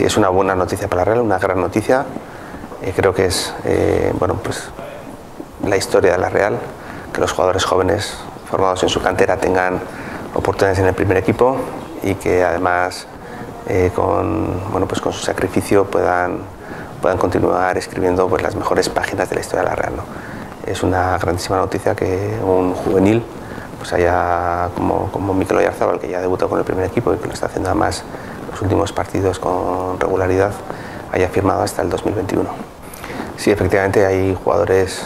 Sí, es una buena noticia para la Real, una gran noticia. Creo que es bueno, pues, la historia de la Real, que los jugadores jóvenes formados en su cantera tengan oportunidades en el primer equipo y que además bueno, pues con su sacrificio puedan continuar escribiendo pues, las mejores páginas de la historia de la Real, ¿no? Es una grandísima noticia que un juvenil pues haya, como Mikel Oyarzabal, que ya debutó con el primer equipo y que lo está haciendo además los últimos partidos con regularidad, haya firmado hasta el 2021. Sí, efectivamente hay jugadores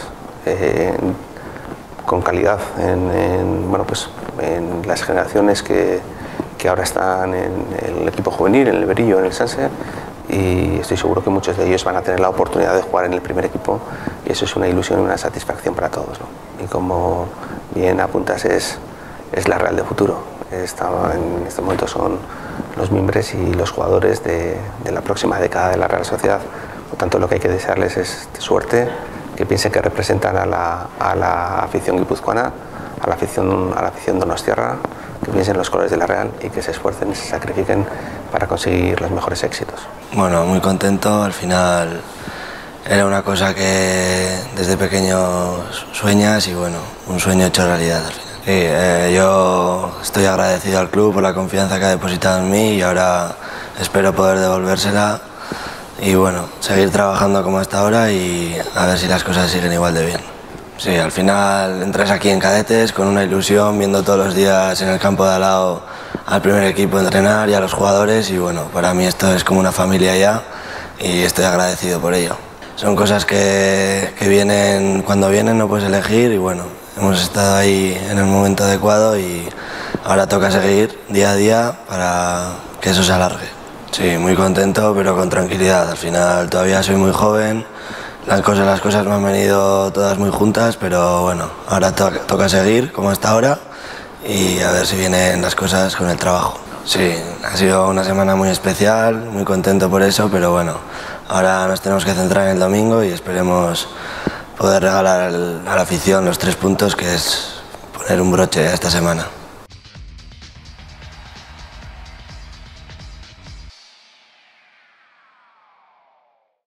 con calidad bueno, pues, en las generaciones que ahora están en el equipo juvenil, en el Berillo, en el Sanse, y estoy seguro que muchos de ellos van a tener la oportunidad de jugar en el primer equipo y eso es una ilusión y una satisfacción para todos, ¿no? Y como bien apuntas, es la Real de futuro. En este momento son los miembros y los jugadores de la próxima década de la Real Sociedad. Por tanto, lo que hay que desearles es suerte, que piensen que representan a la afición guipuzcoana, a la afición donostiarra, que piensen los colores de la Real y que se esfuercen y se sacrifiquen para conseguir los mejores éxitos. Bueno, muy contento. Al final era una cosa que desde pequeño sueñas y bueno, un sueño hecho realidad al final. Sí, yo estoy agradecido al club por la confianza que ha depositado en mí y ahora espero poder devolvérsela y bueno, seguir trabajando como hasta ahora y a ver si las cosas siguen igual de bien. Sí, al final entras aquí en cadetes con una ilusión, viendo todos los días en el campo de al lado al primer equipo entrenar y a los jugadores y bueno, para mí esto es como una familia ya y estoy agradecido por ello. Son cosas que vienen, cuando vienen no puedes elegir y bueno, hemos estado ahí en el momento adecuado y ahora toca seguir día a día para que eso se alargue. Sí, muy contento pero con tranquilidad, al final todavía soy muy joven. Las cosas me han venido todas muy juntas, pero bueno, ahora toca seguir como hasta ahora y a ver si vienen las cosas con el trabajo. Sí, ha sido una semana muy especial, muy contento por eso, pero bueno, ahora nos tenemos que centrar en el domingo y esperemos poder regalar a la afición los 3 puntos, que es poner un broche a esta semana.